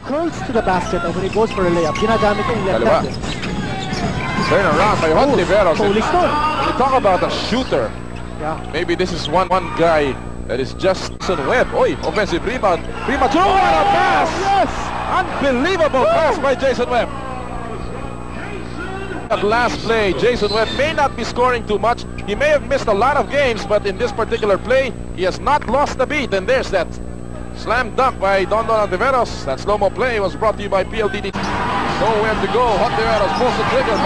curls to the basket and when he goes for a layup, ginagamit niya yung left-handed. Turn around by Hontiveros. When you talk about a shooter, maybe this is one guy that is just Webb. Oy, offensive rebound. Premature and a pass! Yes! Unbelievable pass by Jason Webb. At last play, Jason Webb may not be scoring too much. He may have missed a lot of games, but in this particular play, he has not lost a beat. And there's that slam dunk by Don Hontiveros. That slow-mo play was brought to you by PLDT. Nowhere to go. Hontiveros pulls the trigger.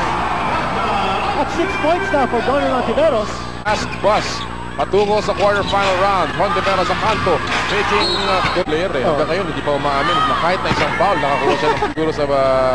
At 6 points now for Don Hontiveros. Last bus. Patungo sa quarterfinal round. Hontiveros sa kanto. Making good player eh. Hanggang ngayon, hindi pa umaamin na kahit na isang foul, nakakuha siya ng siguro sa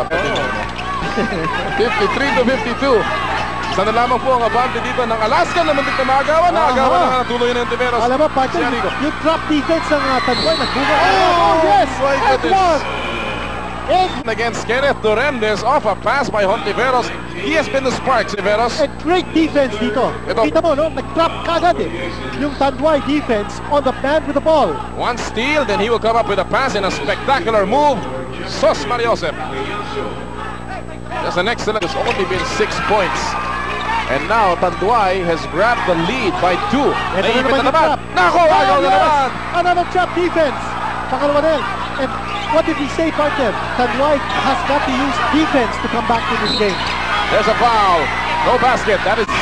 53-52. Sana lamang po ang abante dito ng Alaska na muntik na maagawan. Naagawan na natuloy ng Hontiveros. Alam mo, partner, yung drop defense ng Tanduay, nagbunga. Oh, yes! My goodness! Against Kenneth Duremdes off a pass by Hontiveros. He has been the spark, Hontiveros. And great defense dito. Kita mo, no? Nag-trap kagad eh. Yung Tanduay defense on the man with the ball. One steal, then he will come up with a pass in a spectacular move. Sos Mariosep. That's an excellent. It's only been 6 points. And now Tanduay has grabbed the lead by 2. Naipit na naman. Nako, agaw na naman. Another trap defense. Pangalawa din. And what did we say, partner? Tanduay has got to use defense to come back to this game. There's a foul. No basket. That is.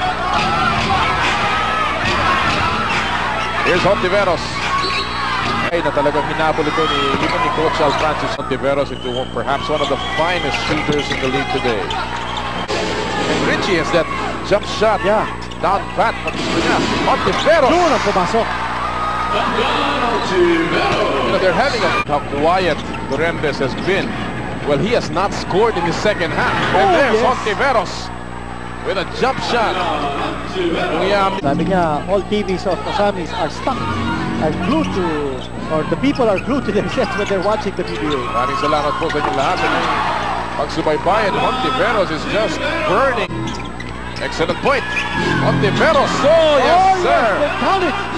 Here's Hontiveros. Ay, na talagang hinabol ito ni Coach Al Francis Hontiveros into perhaps one of the finest shooters in the league today. And Richie has that jump shot. Yeah. Down pat. Hontiveros. Doon ang pumasok. You know, they're having how quiet Duremdes has been. Well, he has not scored in the second half. And there's Hontiveros with a jump shot. Sabi niya, all TVs of Asamis are stuck, are glued to, or the people are glued to their sets when they're watching the PBA. Maraming salamat po sa inyong lahat. Pagsubaybayan, Hontiveros is just burning. Excellent point. Hontiveros. Oh, yes, sir. Yes, they count it.